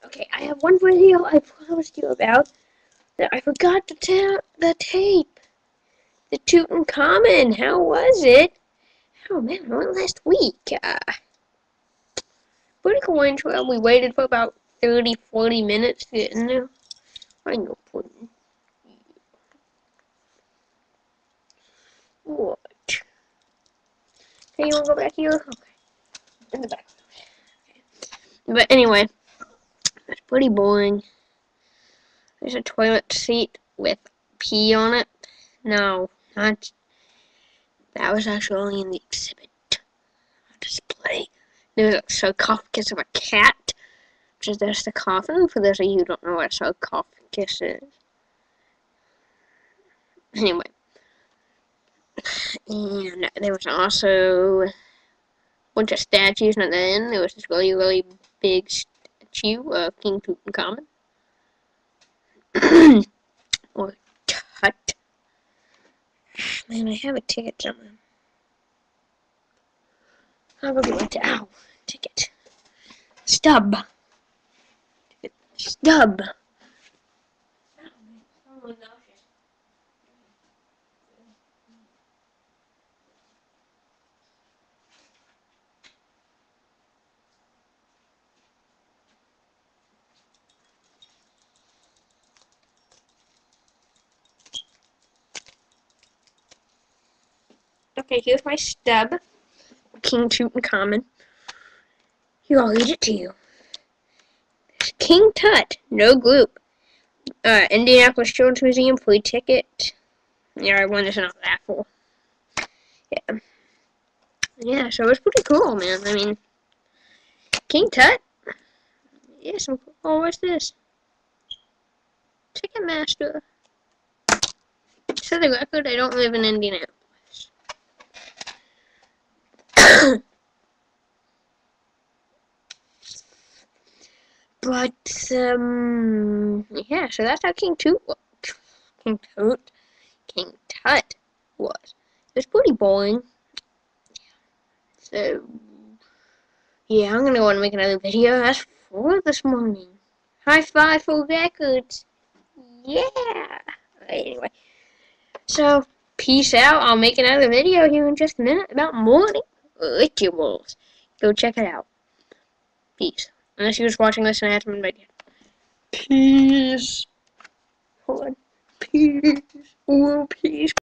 Okay, I have one video I promised you about that I forgot to tell the tape. The Tutankhamun, how was it? Oh man, it went last week. Pretty cool intro. We waited for about 30-40 minutes to get in there. I ain't no pudding. What? Okay, you wanna go back here? Okay. In the back. Okay. But anyway, it's pretty boring. There's a toilet seat with pee on it. No, not. That was actually in the exhibit display. There's a sarcophagus of a cat, which is just a coffin. For those of you who don't know what a sarcophagus is. Anyway, and there was also a bunch of statues, and then there was this really, really big statue of King Tutankhamun. Or Tut. Man, I have a ticket somewhere. I'll go get my ticket. Stub. Stub. Okay, here's my stub. King Tutankhamun. Here, I'll read it to you. King Tut, no group. Indianapolis Children's Museum, free ticket. Yeah, I won this in a raffle. Yeah. Yeah, so it's pretty cool, man. I mean, King Tut? Yeah, some cool. Oh, what's this? Ticketmaster. For the record, I don't live in Indianapolis. But, yeah, so that's how King Tut was. It was pretty boring. So, yeah, I'm gonna go and make another video. That's for this morning. High five for records. Yeah. Anyway, so peace out. I'll make another video here in just a minute about morning rituals. Go check it out. Peace. Unless you're just watching this and I haven't been made yet. Peace. Hold on. Peace. Oh, peace.